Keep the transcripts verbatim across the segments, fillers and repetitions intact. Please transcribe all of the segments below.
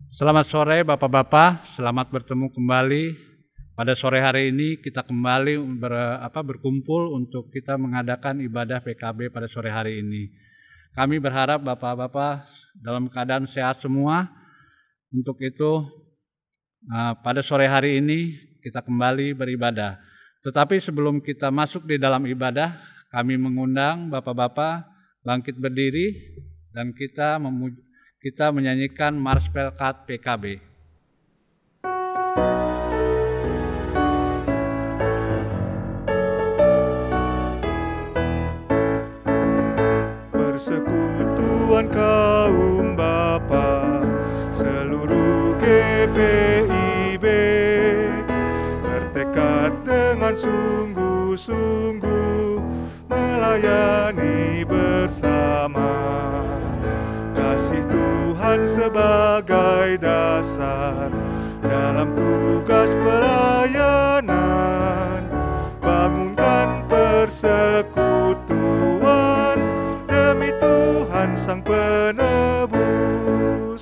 Selamat sore Bapak-Bapak, selamat bertemu kembali. Pada sore hari ini kita kembali ber, apa, berkumpul untuk kita mengadakan ibadah P K B pada sore hari ini. Kami berharap Bapak-Bapak dalam keadaan sehat semua. Untuk itu pada sore hari ini kita kembali beribadah. Tetapi sebelum kita masuk di dalam ibadah, kami mengundang Bapak-Bapak bangkit berdiri dan kita memuji, kita menyanyikan Mars Pelkat P K B. Persekutuan kaum Bapa seluruh G P I B bertekad dengan sungguh-sungguh melayani bersama. Kasih Tuhan sebagai dasar dalam tugas pelayanan, bangunkan persekutuan demi Tuhan Sang Penebus.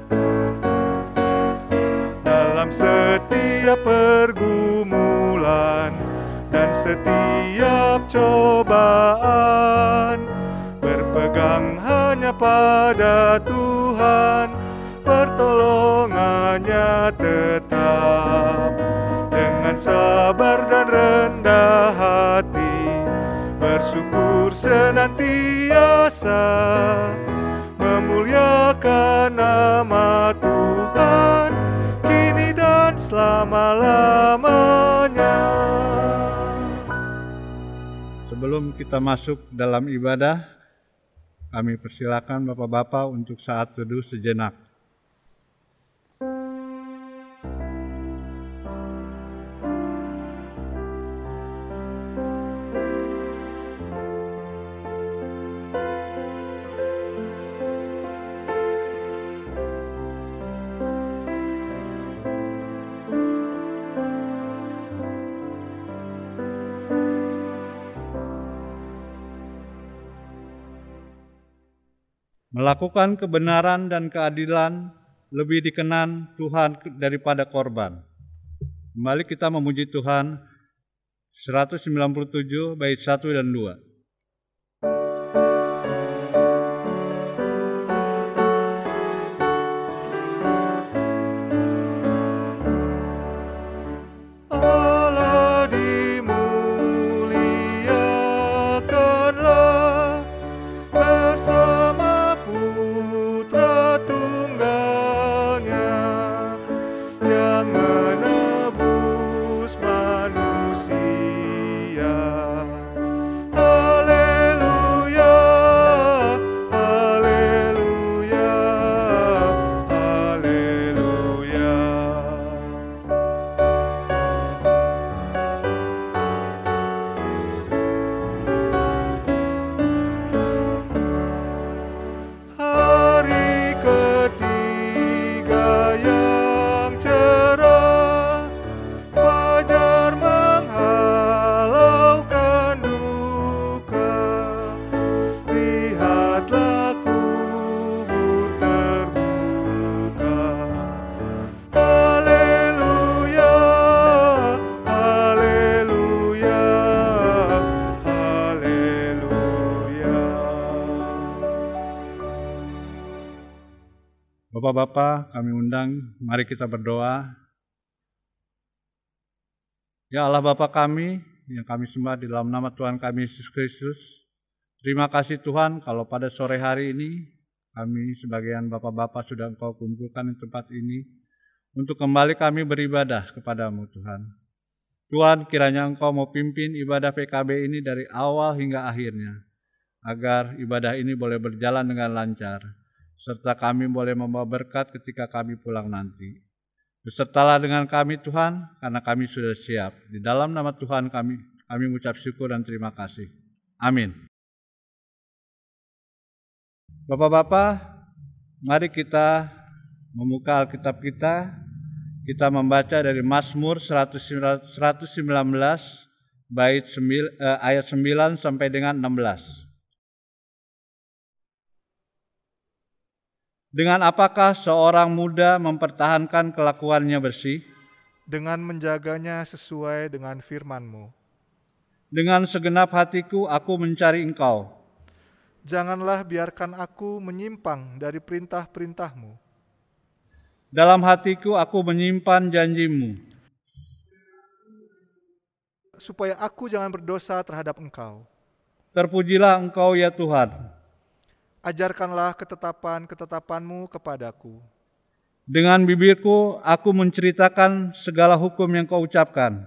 Dalam setiap pergumulan dan setiap cobaan, berpegang hanya pada Tuhan, pertolongannya tetap. Dengan sabar dan rendah hati, bersyukur senantiasa, memuliakan nama Tuhan, kini dan selama-lamanya. Sebelum kita masuk dalam ibadah, kami persilakan Bapak-Bapak untuk saat teduh sejenak. Melakukan kebenaran dan keadilan lebih dikenan Tuhan daripada korban. Kembali kita memuji Tuhan, seratus sembilan puluh tujuh bait satu dan dua. Bapak-Bapak, kami undang, mari kita berdoa. Ya Allah Bapa kami, yang kami sembah di dalam nama Tuhan kami Yesus Kristus. Terima kasih Tuhan kalau pada sore hari ini, kami sebagian Bapak-Bapak sudah Engkau kumpulkan di tempat ini, untuk kembali kami beribadah kepadamu Tuhan. Tuhan, kiranya Engkau mau pimpin ibadah P K B ini dari awal hingga akhirnya, agar ibadah ini boleh berjalan dengan lancar, serta kami boleh membawa berkat ketika kami pulang nanti. Besertalah dengan kami Tuhan, karena kami sudah siap. Di dalam nama Tuhan kami, kami mengucap syukur dan terima kasih. Amin. Bapak-bapak, mari kita membuka Alkitab kita. Kita membaca dari Mazmur seratus sembilan belas, bait ayat sembilan sampai dengan enam belas. Dengan apakah seorang muda mempertahankan kelakuannya bersih? Dengan menjaganya sesuai dengan firman-Mu. Dengan segenap hatiku aku mencari Engkau. Janganlah biarkan aku menyimpang dari perintah-perintah-Mu. Dalam hatiku aku menyimpan janji-Mu, supaya aku jangan berdosa terhadap Engkau. Terpujilah Engkau ya Tuhan. Ajarkanlah ketetapan-ketetapan-Mu kepadaku. Dengan bibirku aku menceritakan segala hukum yang Kau ucapkan.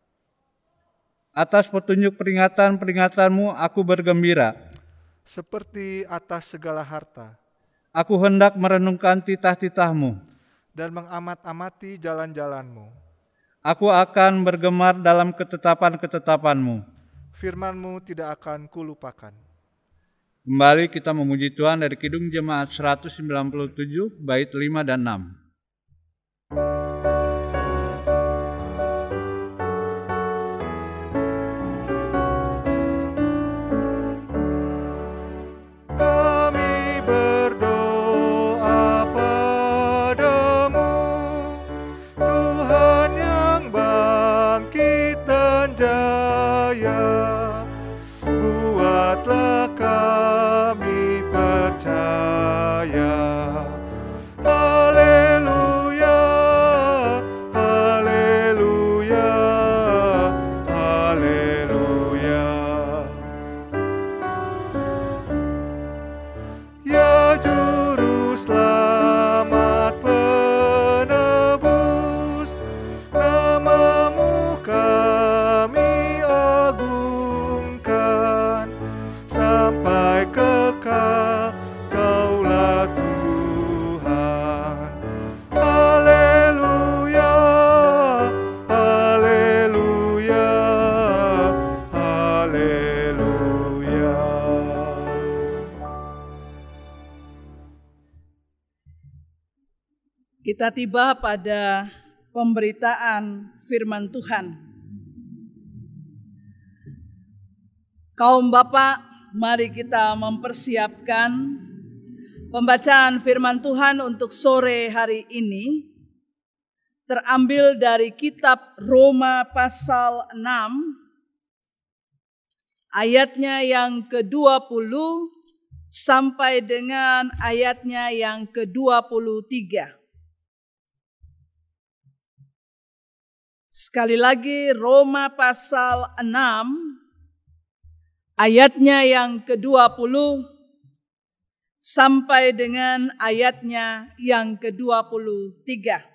Atas petunjuk peringatan-peringatan-Mu aku bergembira. Seperti atas segala harta. Aku hendak merenungkan titah-titah-Mu dan mengamat-amati jalan-jalan-Mu. Aku akan bergemar dalam ketetapan-ketetapan-Mu. Firman-Mu tidak akan kulupakan. Kembali kita memuji Tuhan dari Kidung Jemaat seratus sembilan puluh tujuh, bait lima dan enam. Kami berdoa padamu, Tuhan yang bangkit dan jaya. Buatlah kami percaya. Haleluya, haleluya, haleluya. Ya Juru Selamat Penebus, nama-Mu kami agungkan. Sampai kekal Kaulah Tuhan. Haleluya, haleluya, haleluya. Kita tiba pada pemberitaan firman Tuhan. Kaum Bapak, mari kita mempersiapkan pembacaan firman Tuhan untuk sore hari ini. Terambil dari kitab Roma pasal enam, ayatnya yang kedua puluh sampai dengan ayatnya yang kedua puluh tiga. Sekali lagi, Roma pasal enam, ayatnya yang kedua puluh sampai dengan ayatnya yang kedua puluh tiga.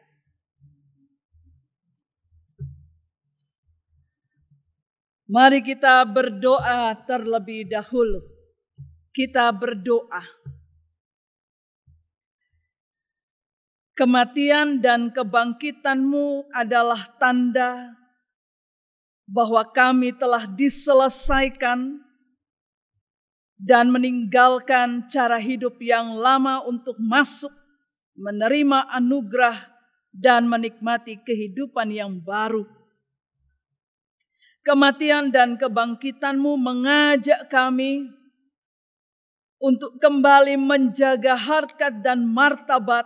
Mari kita berdoa terlebih dahulu. Kita berdoa. Kematian dan kebangkitan-Mu adalah tanda bahwa kami telah diselesaikan dan meninggalkan cara hidup yang lama untuk masuk, menerima anugerah, dan menikmati kehidupan yang baru. Kematian dan kebangkitan-Mu mengajak kami untuk kembali menjaga harkat dan martabat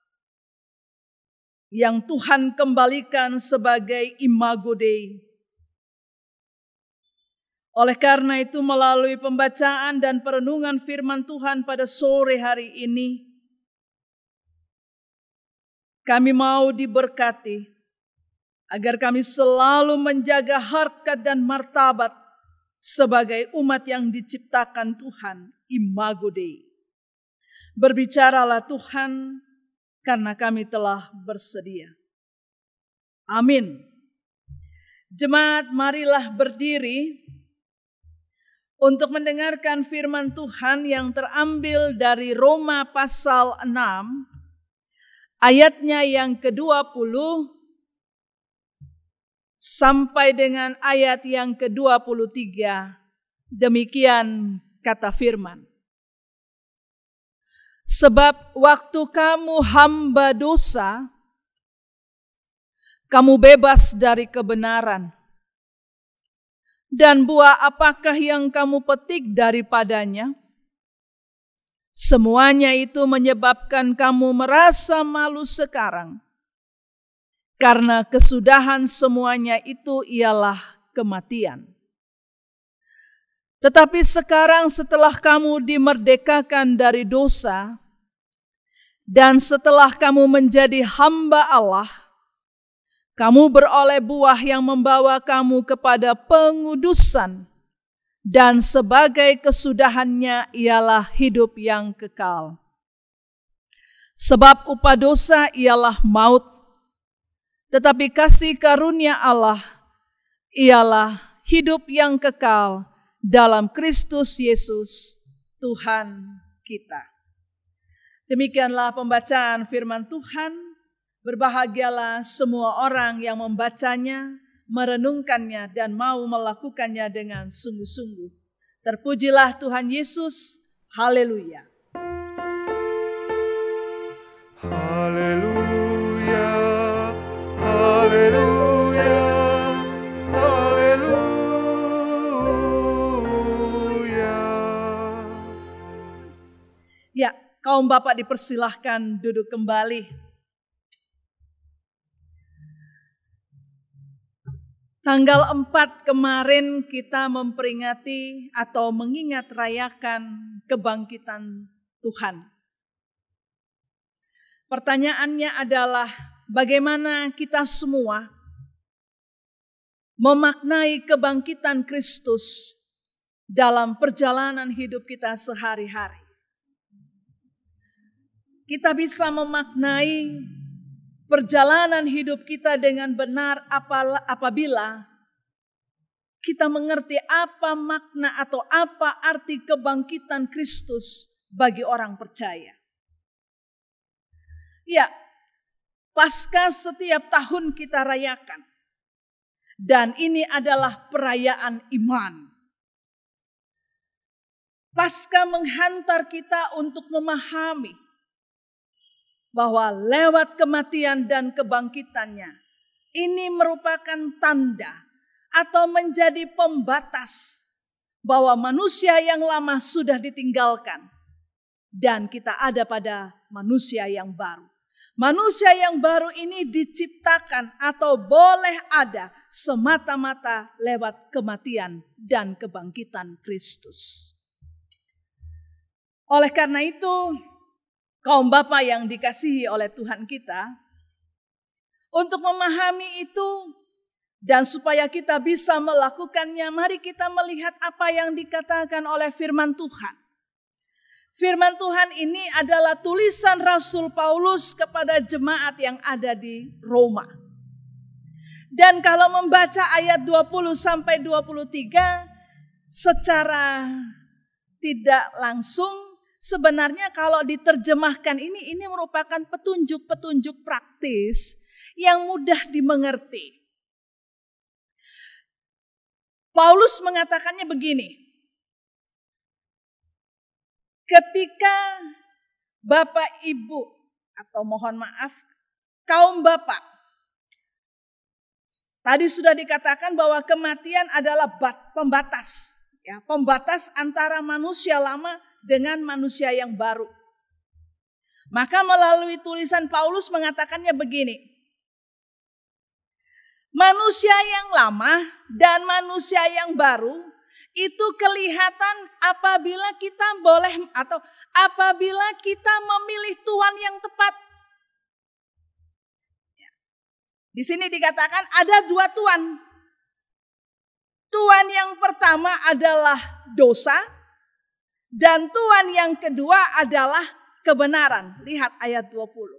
yang Tuhan kembalikan sebagai imago Dei. Oleh karena itu, melalui pembacaan dan perenungan firman Tuhan pada sore hari ini, kami mau diberkati agar kami selalu menjaga harkat dan martabat sebagai umat yang diciptakan Tuhan, imago Dei. Berbicaralah Tuhan, karena kami telah bersedia. Amin. Jemaat, marilah berdiri untuk mendengarkan firman Tuhan yang terambil dari Roma pasal enam, ayatnya yang kedua puluh sampai dengan ayat yang kedua puluh tiga. Demikian kata firman. Sebab waktu kamu hamba dosa, kamu bebas dari kebenaran. Dan buah apakah yang kamu petik daripadanya? Semuanya itu menyebabkan kamu merasa malu sekarang. Karena kesudahan semuanya itu ialah kematian. Tetapi sekarang setelah kamu dimerdekakan dari dosa, dan setelah kamu menjadi hamba Allah, kamu beroleh buah yang membawa kamu kepada pengudusan, dan sebagai kesudahannya ialah hidup yang kekal. Sebab upah dosa ialah maut, tetapi kasih karunia Allah ialah hidup yang kekal dalam Kristus Yesus Tuhan kita. Demikianlah pembacaan firman Tuhan. Berbahagialah semua orang yang membacanya, merenungkannya, dan mau melakukannya dengan sungguh-sungguh. Terpujilah Tuhan Yesus. Haleluya. Haleluya, haleluya, haleluya. Ya, kaum bapak dipersilahkan duduk kembali. Tanggal empat kemarin kita memperingati atau mengingat rayakan kebangkitan Tuhan. Pertanyaannya adalah bagaimana kita semua memaknai kebangkitan Kristus dalam perjalanan hidup kita sehari-hari. Kita bisa memaknai perjalanan hidup kita dengan benar apabila kita mengerti apa makna atau apa arti kebangkitan Kristus bagi orang percaya. Ya, Paskah setiap tahun kita rayakan. Dan ini adalah perayaan iman. Paskah menghantar kita untuk memahami bahwa lewat kematian dan kebangkitannya, ini merupakan tanda atau menjadi pembatas bahwa manusia yang lama sudah ditinggalkan dan kita ada pada manusia yang baru. Manusia yang baru ini diciptakan atau boleh ada semata-mata lewat kematian dan kebangkitan Kristus. Oleh karena itu, kaum Bapa yang dikasihi oleh Tuhan kita, untuk memahami itu dan supaya kita bisa melakukannya, mari kita melihat apa yang dikatakan oleh firman Tuhan. Firman Tuhan ini adalah tulisan Rasul Paulus kepada jemaat yang ada di Roma. Dan kalau membaca ayat dua puluh sampai dua puluh tiga secara tidak langsung, sebenarnya kalau diterjemahkan ini, ini merupakan petunjuk-petunjuk praktis yang mudah dimengerti. Paulus mengatakannya begini, ketika Bapak Ibu, atau mohon maaf, kaum Bapak, tadi sudah dikatakan bahwa kematian adalah pembatas, ya, pembatas antara manusia lama dengan manusia yang baru. Maka melalui tulisan Paulus mengatakannya begini, manusia yang lama dan manusia yang baru itu kelihatan apabila kita boleh atau apabila kita memilih Tuhan yang tepat. Di sini dikatakan ada dua Tuhan. Tuhan yang pertama adalah dosa. Dan Tuhan yang kedua adalah kebenaran. Lihat ayat dua puluh.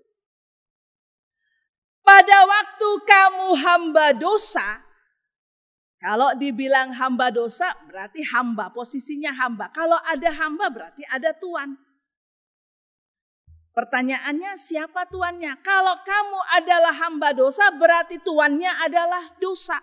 Pada waktu kamu hamba dosa, kalau dibilang hamba dosa berarti hamba, posisinya hamba. Kalau ada hamba berarti ada Tuhan. Pertanyaannya siapa tuannya? Kalau kamu adalah hamba dosa berarti tuannya adalah dosa.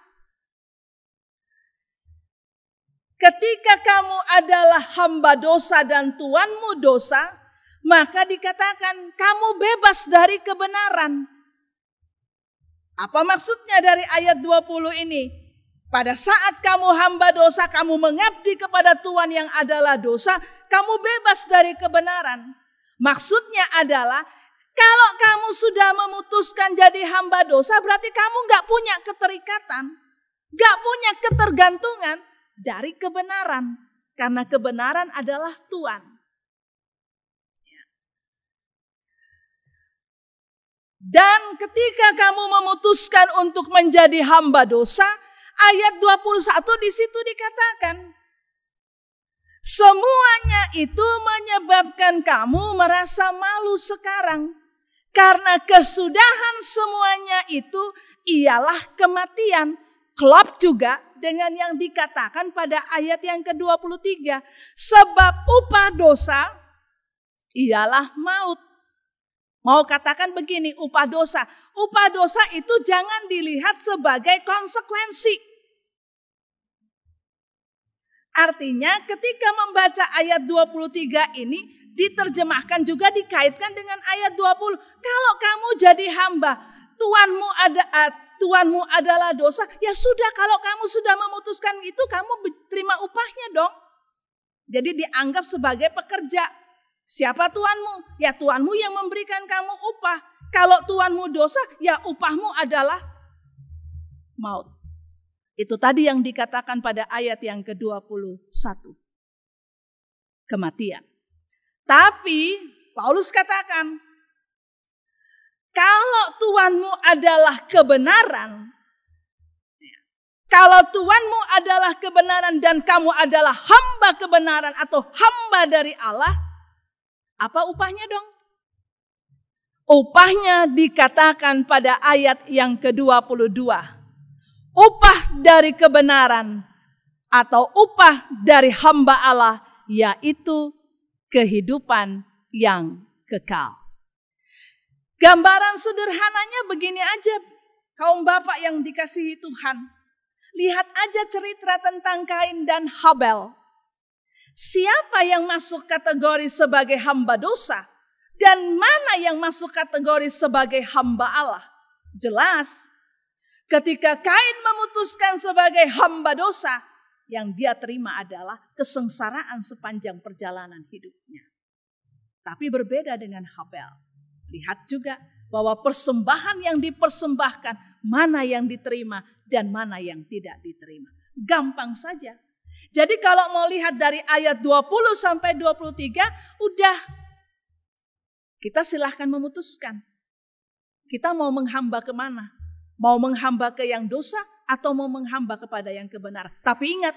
Ketika kamu adalah hamba dosa dan tuanmu dosa, maka dikatakan kamu bebas dari kebenaran. Apa maksudnya dari ayat dua puluh ini? Pada saat kamu hamba dosa, kamu mengabdi kepada Tuhan yang adalah dosa, kamu bebas dari kebenaran. Maksudnya adalah kalau kamu sudah memutuskan jadi hamba dosa, berarti kamu gak punya keterikatan, gak punya ketergantungan dari kebenaran. Karena kebenaran adalah Tuhan. Dan ketika kamu memutuskan untuk menjadi hamba dosa, ayat dua puluh satu di situ dikatakan, semuanya itu menyebabkan kamu merasa malu sekarang. Karena kesudahan semuanya itu ialah kematian. Klop juga dengan yang dikatakan pada ayat yang ke dua puluh tiga. Sebab upah dosa ialah maut. Mau katakan begini, upah dosa. Upah dosa itu jangan dilihat sebagai konsekuensi. Artinya ketika membaca ayat dua puluh tiga ini diterjemahkan juga dikaitkan dengan ayat dua puluh. Kalau kamu jadi hamba, Tuhanmu ada Tuhanmu adalah dosa, ya sudah, kalau kamu sudah memutuskan itu kamu terima upahnya dong. Jadi dianggap sebagai pekerja. Siapa Tuhanmu? Ya Tuhanmu yang memberikan kamu upah. Kalau Tuhanmu dosa, ya upahmu adalah maut. Itu tadi yang dikatakan pada ayat yang ke dua puluh satu. Kematian. Tapi Paulus katakan, kalau Tuhanmu adalah kebenaran, kalau Tuhanmu adalah kebenaran dan kamu adalah hamba kebenaran atau hamba dari Allah, apa upahnya dong? Upahnya dikatakan pada ayat yang ke dua puluh dua. Upah dari kebenaran atau upah dari hamba Allah yaitu kehidupan yang kekal. Gambaran sederhananya begini aja, kaum bapak yang dikasihi Tuhan. Lihat aja cerita tentang Kain dan Habel. Siapa yang masuk kategori sebagai hamba dosa dan mana yang masuk kategori sebagai hamba Allah? Jelas, ketika Kain memutuskan sebagai hamba dosa, yang dia terima adalah kesengsaraan sepanjang perjalanan hidupnya. Tapi berbeda dengan Habel. Lihat juga bahwa persembahan yang dipersembahkan, mana yang diterima dan mana yang tidak diterima. Gampang saja. Jadi kalau mau lihat dari ayat dua puluh sampai dua puluh tiga, udah kita silahkan memutuskan. Kita mau menghamba kemana? Mau menghamba ke yang dosa atau mau menghamba kepada yang kebenaran. Tapi ingat,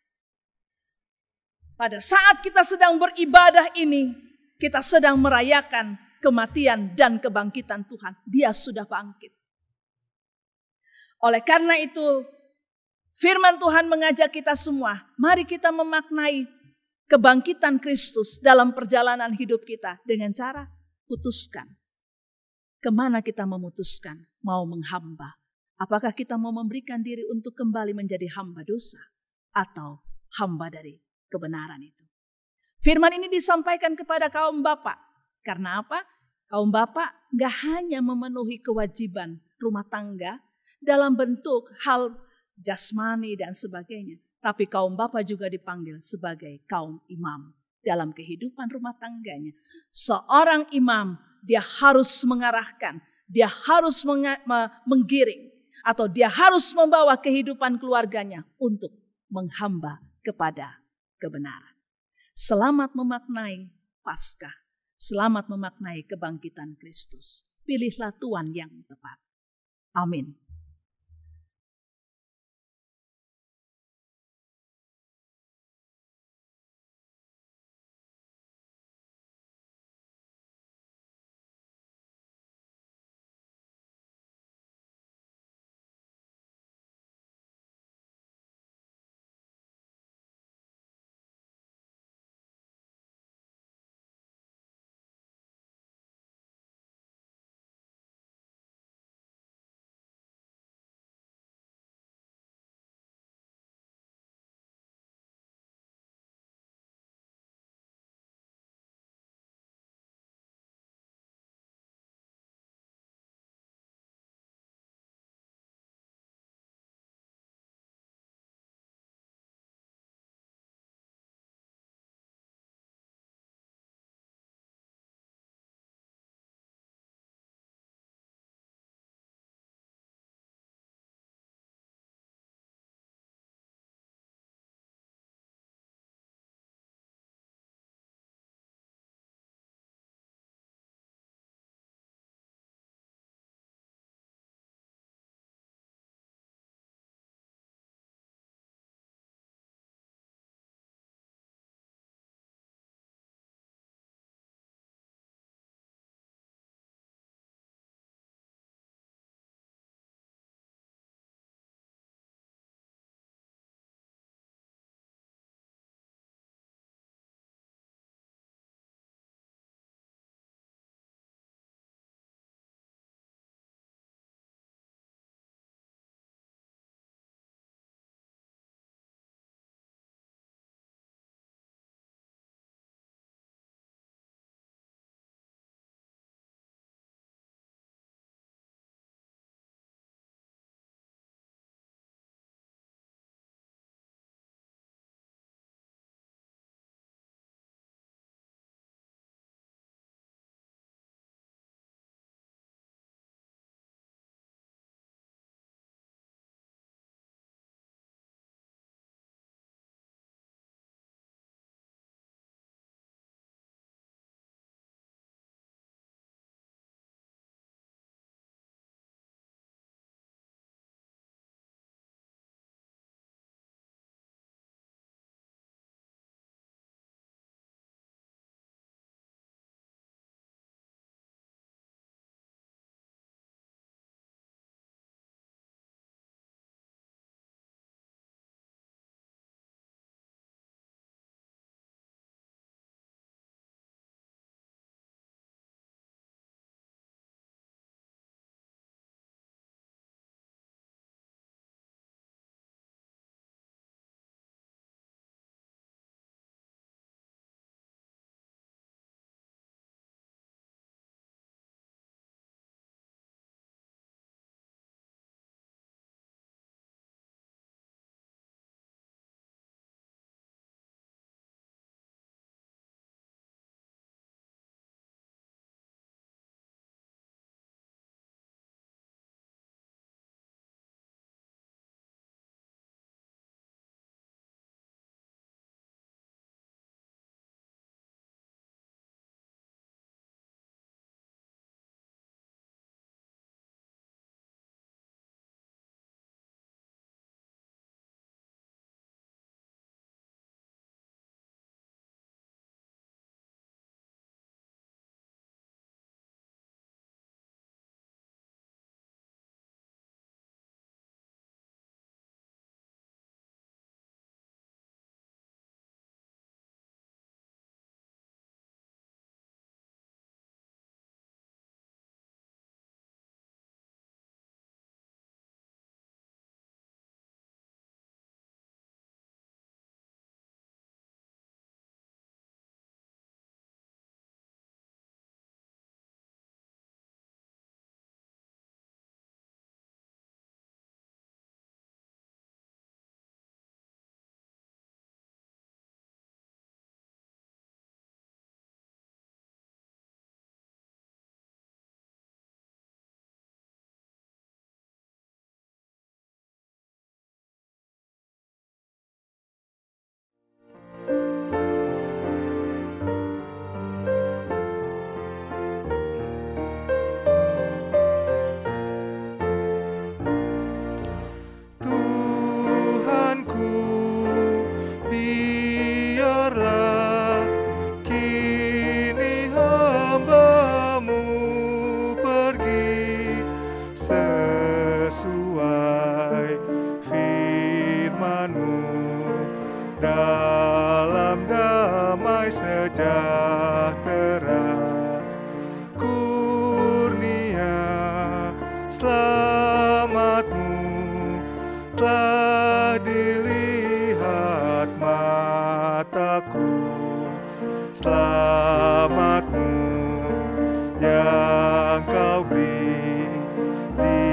pada saat kita sedang beribadah ini, kita sedang merayakan kematian dan kebangkitan Tuhan. Dia sudah bangkit. Oleh karena itu, firman Tuhan mengajak kita semua, mari kita memaknai kebangkitan Kristus dalam perjalanan hidup kita dengan cara putuskan. Kemana kita memutuskan mau menghamba? Apakah kita mau memberikan diri untuk kembali menjadi hamba dosa atau hamba dari kebenaran itu? Firman ini disampaikan kepada kaum bapak. Karena apa? Kaum bapak gak hanya memenuhi kewajiban rumah tangga dalam bentuk hal jasmani dan sebagainya. Tapi kaum bapak juga dipanggil sebagai kaum imam dalam kehidupan rumah tangganya. Seorang imam, dia harus mengarahkan, dia harus menggiring, atau dia harus membawa kehidupan keluarganya untuk menghamba kepada kebenaran. Selamat memaknai Paskah, selamat memaknai kebangkitan Kristus. Pilihlah Tuhan yang tepat. Amin. telah dilihat mataku, selamat-Mu yang Kau beri di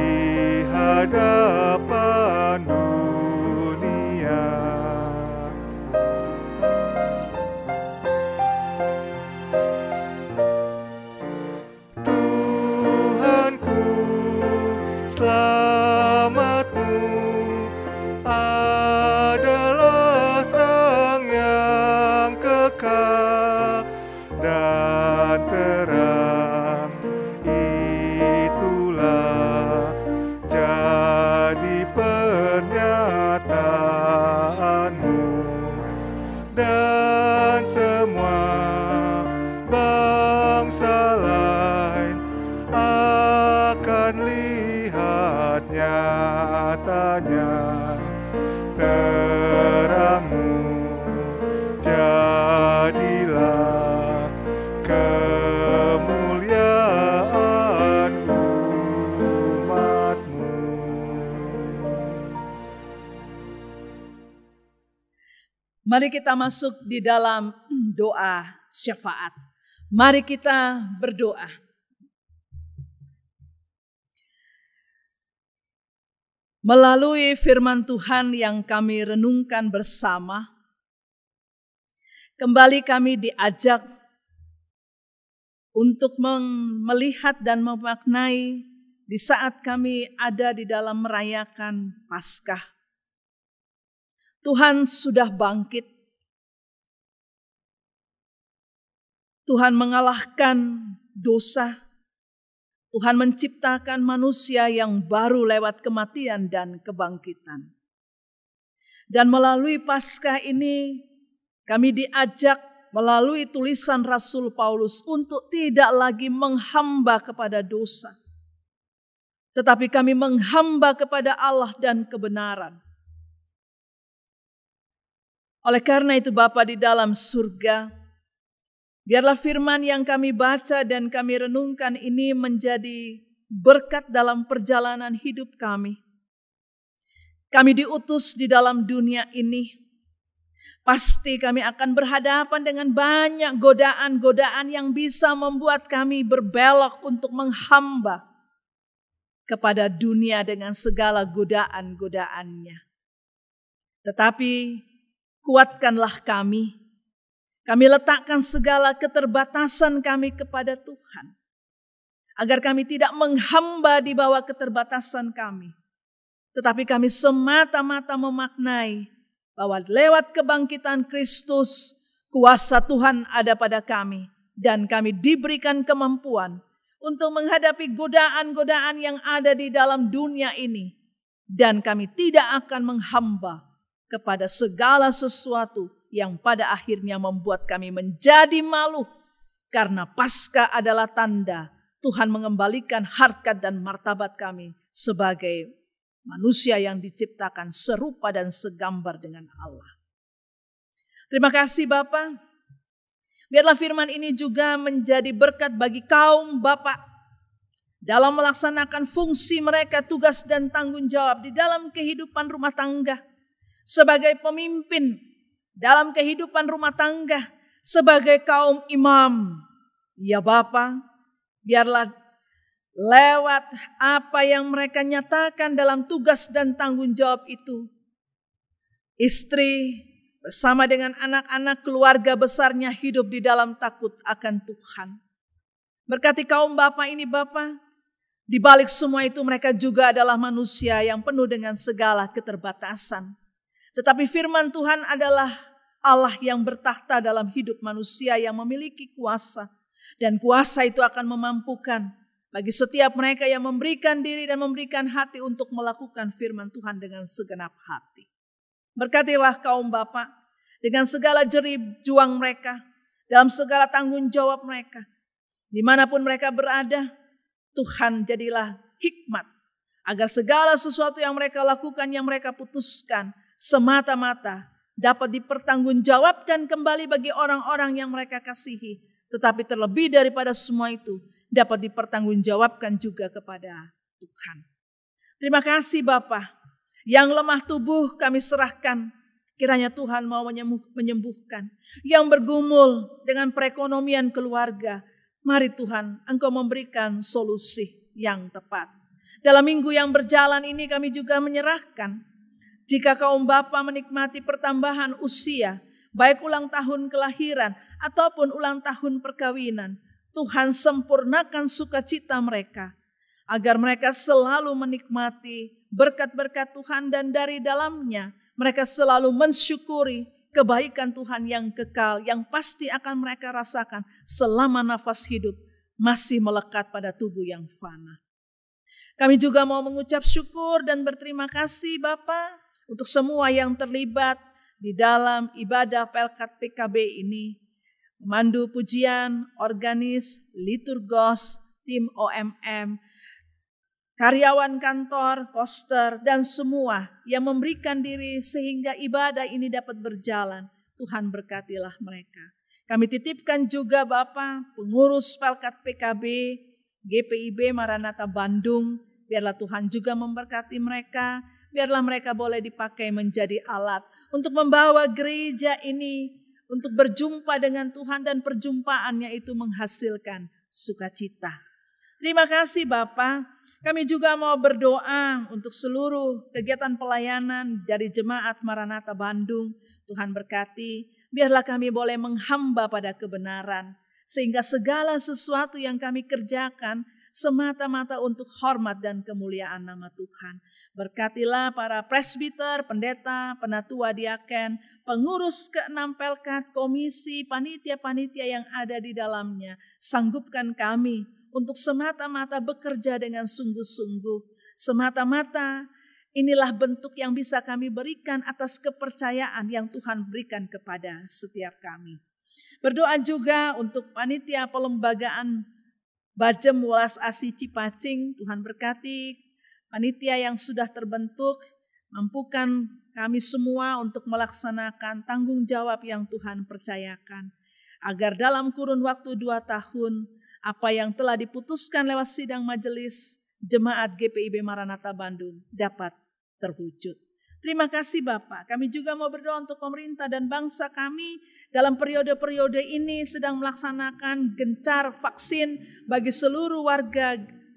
hadapan dunia. Tuhanku, selamat-Mu adalah terang yang kekal, dan terang itulah jadi pernyataan-Mu, dan semua bangsa lain akan lihat nyatanya terang-Mu, jadilah kemuliaan umat-Mu. Mari kita masuk di dalam doa syafaat. Mari kita berdoa. Melalui firman Tuhan yang kami renungkan bersama, kembali kami diajak untuk melihat dan memaknai di saat kami ada di dalam merayakan Paskah. Tuhan sudah bangkit. Tuhan mengalahkan dosa. Tuhan menciptakan manusia yang baru lewat kematian dan kebangkitan. Dan melalui Paskah ini kami diajak melalui tulisan Rasul Paulus untuk tidak lagi menghamba kepada dosa, tetapi kami menghamba kepada Allah dan kebenaran. Oleh karena itu Bapa di dalam surga, biarlah firman yang kami baca dan kami renungkan ini menjadi berkat dalam perjalanan hidup kami. Kami diutus di dalam dunia ini. Pasti kami akan berhadapan dengan banyak godaan-godaan yang bisa membuat kami berbelok untuk menghamba kepada dunia dengan segala godaan-godaannya. Tetapi kuatkanlah kami. Kami letakkan segala keterbatasan kami kepada Tuhan, agar kami tidak menghamba di bawah keterbatasan kami, tetapi kami semata-mata memaknai bahwa lewat kebangkitan Kristus, kuasa Tuhan ada pada kami, dan kami diberikan kemampuan untuk menghadapi godaan-godaan yang ada di dalam dunia ini, dan kami tidak akan menghamba kepada segala sesuatu yang pada akhirnya membuat kami menjadi malu, karena Paskah adalah tanda Tuhan mengembalikan harkat dan martabat kami sebagai manusia yang diciptakan serupa dan segambar dengan Allah. Terima kasih Bapa. Biarlah firman ini juga menjadi berkat bagi kaum Bapak dalam melaksanakan fungsi mereka, tugas dan tanggung jawab di dalam kehidupan rumah tangga, sebagai pemimpin dalam kehidupan rumah tangga, sebagai kaum imam. Ya Bapa, biarlah lewat apa yang mereka nyatakan dalam tugas dan tanggung jawab itu, istri bersama dengan anak-anak keluarga besarnya hidup di dalam takut akan Tuhan. Berkati kaum Bapa ini Bapa, di balik semua itu mereka juga adalah manusia yang penuh dengan segala keterbatasan. Tetapi firman Tuhan adalah Allah yang bertakhta dalam hidup manusia yang memiliki kuasa. Dan kuasa itu akan memampukan bagi setiap mereka yang memberikan diri dan memberikan hati untuk melakukan firman Tuhan dengan segenap hati. Berkatilah kaum Bapa dengan segala jerih juang mereka, dalam segala tanggung jawab mereka. Dimanapun mereka berada, Tuhan jadilah hikmat agar segala sesuatu yang mereka lakukan, yang mereka putuskan, semata-mata dapat dipertanggungjawabkan kembali bagi orang-orang yang mereka kasihi. Tetapi terlebih daripada semua itu, dapat dipertanggungjawabkan juga kepada Tuhan. Terima kasih Bapa. Yang lemah tubuh kami serahkan, kiranya Tuhan mau menyembuhkan. Yang bergumul dengan perekonomian keluarga, mari Tuhan Engkau memberikan solusi yang tepat. Dalam minggu yang berjalan ini kami juga menyerahkan, jika kaum bapa menikmati pertambahan usia, baik ulang tahun kelahiran ataupun ulang tahun perkawinan, Tuhan sempurnakan sukacita mereka, agar mereka selalu menikmati berkat-berkat Tuhan dan dari dalamnya mereka selalu mensyukuri kebaikan Tuhan yang kekal, yang pasti akan mereka rasakan selama nafas hidup masih melekat pada tubuh yang fana. Kami juga mau mengucap syukur dan berterima kasih Bapa untuk semua yang terlibat di dalam ibadah Pelkat P K B ini. Memandu pujian, organis, liturgos, tim O M M, karyawan kantor, koster, dan semua yang memberikan diri sehingga ibadah ini dapat berjalan. Tuhan berkatilah mereka. Kami titipkan juga Bapa pengurus Pelkat P K B, G P I B Maranatha Bandung. Biarlah Tuhan juga memberkati mereka. Biarlah mereka boleh dipakai menjadi alat untuk membawa gereja ini untuk berjumpa dengan Tuhan dan perjumpaannya itu menghasilkan sukacita. Terima kasih Bapa. Kami juga mau berdoa untuk seluruh kegiatan pelayanan dari Jemaat Maranatha Bandung. Tuhan berkati, biarlah kami boleh menghamba pada kebenaran, sehingga segala sesuatu yang kami kerjakan semata-mata untuk hormat dan kemuliaan nama Tuhan. Berkatilah para presbiter, pendeta, penatua diaken, pengurus keenam Pelkat, komisi, panitia-panitia yang ada di dalamnya. Sanggupkan kami untuk semata-mata bekerja dengan sungguh-sungguh. Semata-mata inilah bentuk yang bisa kami berikan atas kepercayaan yang Tuhan berikan kepada setiap kami. Berdoa juga untuk panitia pelembagaan Bajem Welas Asih Cipacing. Tuhan berkati panitia yang sudah terbentuk, mampukan kami semua untuk melaksanakan tanggung jawab yang Tuhan percayakan. Agar dalam kurun waktu dua tahun, apa yang telah diputuskan lewat sidang majelis Jemaat G P I B Maranatha Bandung dapat terwujud. Terima kasih Bapak. Kami juga mau berdoa untuk pemerintah dan bangsa kami dalam periode-periode ini sedang melaksanakan gencar vaksin bagi seluruh warga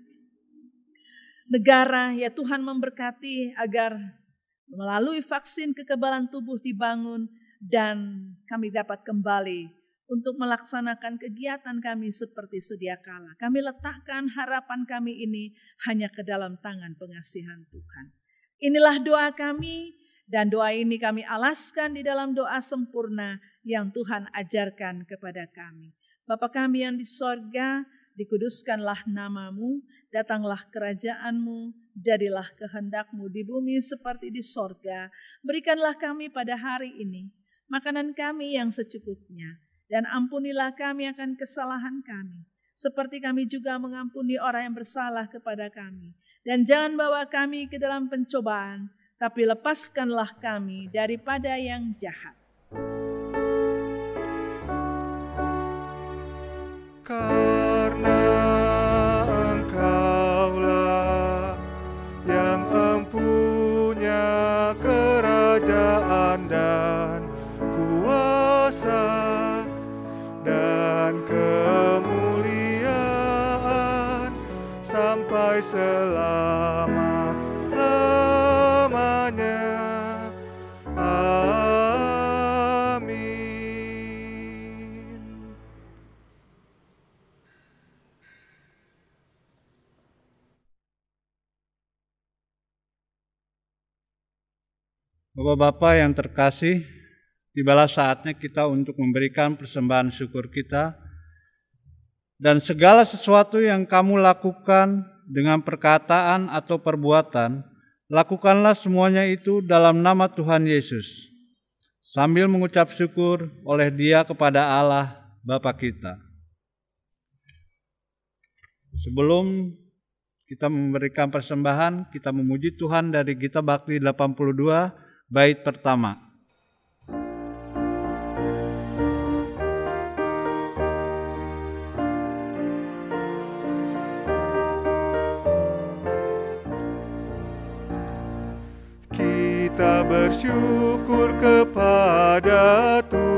negara. Ya Tuhan memberkati agar melalui vaksin kekebalan tubuh dibangun dan kami dapat kembali untuk melaksanakan kegiatan kami seperti sedia kala. Kami letakkan harapan kami ini hanya ke dalam tangan pengasihan Tuhan. Inilah doa kami dan doa ini kami alaskan di dalam doa sempurna yang Tuhan ajarkan kepada kami. Bapa kami yang di sorga, dikuduskanlah namamu, datanglah kerajaanmu, jadilah kehendakmu di bumi seperti di sorga. Berikanlah kami pada hari ini makanan kami yang secukupnya, dan ampunilah kami akan kesalahan kami, seperti kami juga mengampuni orang yang bersalah kepada kami. Dan jangan bawa kami ke dalam pencobaan, tapi lepaskanlah kami daripada yang jahat. Karena Engkaulah yang empunya kerajaan dan kuasa dan kemuliaan sampai selama-lamanya. Amin. Bapak-bapak yang terkasih, tibalah saatnya kita untuk memberikan persembahan syukur kita. Dan segala sesuatu yang kamu lakukan dengan perkataan atau perbuatan, lakukanlah semuanya itu dalam nama Tuhan Yesus, sambil mengucap syukur oleh Dia kepada Allah Bapa kita. Sebelum kita memberikan persembahan, kita memuji Tuhan dari Gita Bakti delapan puluh dua, bait pertama. kita bersyukur kepada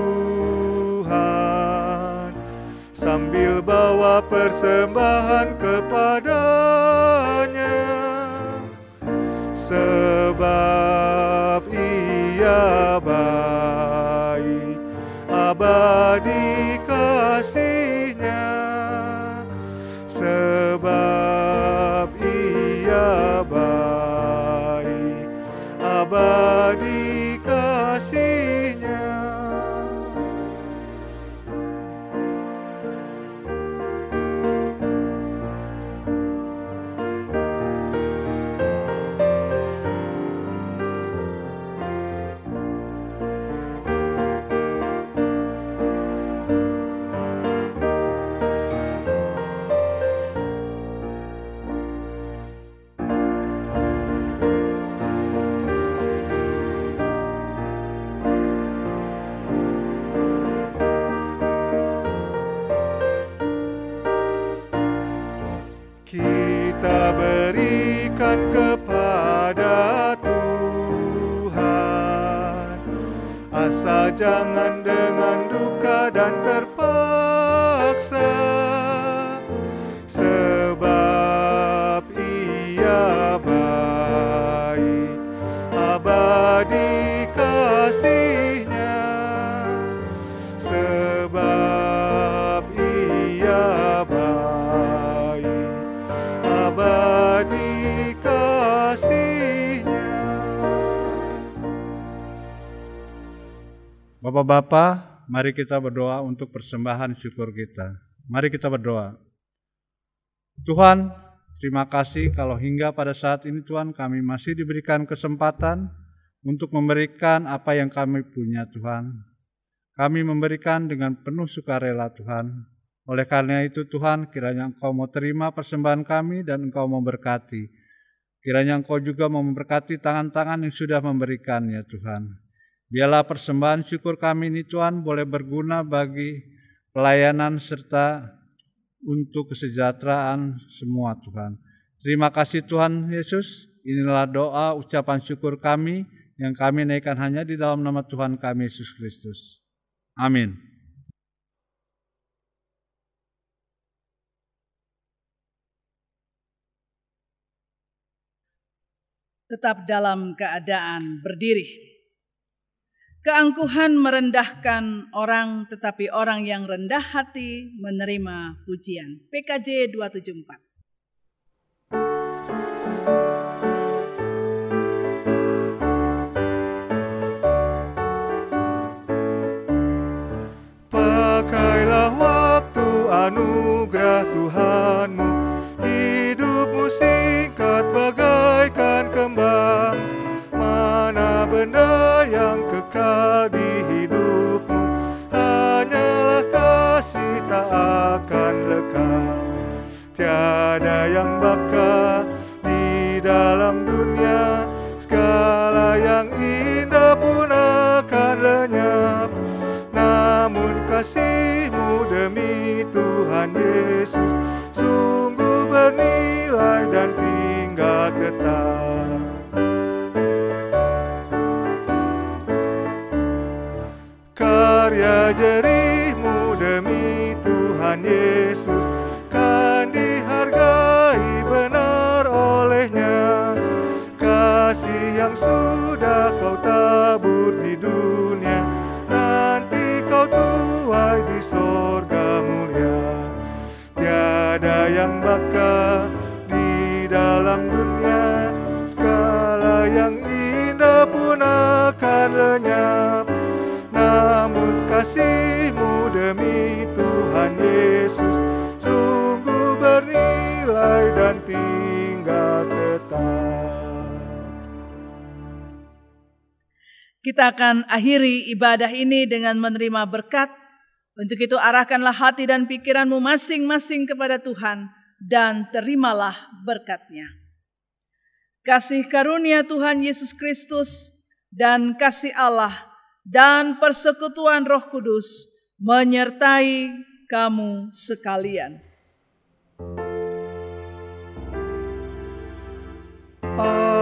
Tuhan sambil bawa persembahan kepada-Nya, sebab Ia baik, abadi kasih-Nya, sebab Ia baik, abadi kasih-Nya. Kita berikan kepada Tuhan, asal jangan dengan duka dan terpaksa, sebab Ia baik, abadi kasih-Nya, sebab Ia baik, abadi kasih-Nya. Bapak-bapak, mari kita berdoa untuk persembahan syukur kita. Mari kita berdoa. Tuhan, terima kasih kalau hingga pada saat ini Tuhan kami masih diberikan kesempatan untuk memberikan apa yang kami punya Tuhan. Kami memberikan dengan penuh sukarela Tuhan. Oleh karena itu Tuhan, kiranya Engkau mau terima persembahan kami dan Engkau memberkati. Kiranya Engkau juga mau memberkati tangan-tangan yang sudah memberikannya Tuhan. Biarlah persembahan syukur kami ini Tuhan boleh berguna bagi pelayanan serta untuk kesejahteraan semua Tuhan. Terima kasih Tuhan Yesus. Inilah doa ucapan syukur kami yang kami naikkan hanya di dalam nama Tuhan kami Yesus Kristus. Amin. Tetap dalam keadaan berdiri. Keangkuhan merendahkan orang, tetapi orang yang rendah hati menerima pujian. P K J dua tujuh empat. Pakailah waktu anugerah Tuhanmu, hidupmu singkat bagaikan kembang. Mana benda yang kekal di hidupmu, hanyalah kasih tak akan lekang. Tiada yang bakal di dalam dunia, segala yang indah pun akan lenyap. Namun kasih-Mu demi Tuhan Yesus sungguh bernilai dan tinggal tetap. Karya jerih-Mu demi Tuhan Yesus kan dihargai benar oleh-Nya. Kasih yang sudah Kau tabur di dunia, nanti Kau tuai di sorga mulia. Tiada yang bakal di dalam dunia, segala yang indah pun akan lenyap. Namun kasih-Mu demi Tuhan Yesus sungguh bernilai dan tinggal tetap. Kita akan akhiri ibadah ini dengan menerima berkat. Untuk itu arahkanlah hati dan pikiranmu masing-masing kepada Tuhan dan terimalah berkat-Nya. Kasih karunia Tuhan Yesus Kristus dan kasih Allah dan persekutuan Roh Kudus menyertai kamu sekalian. Amin.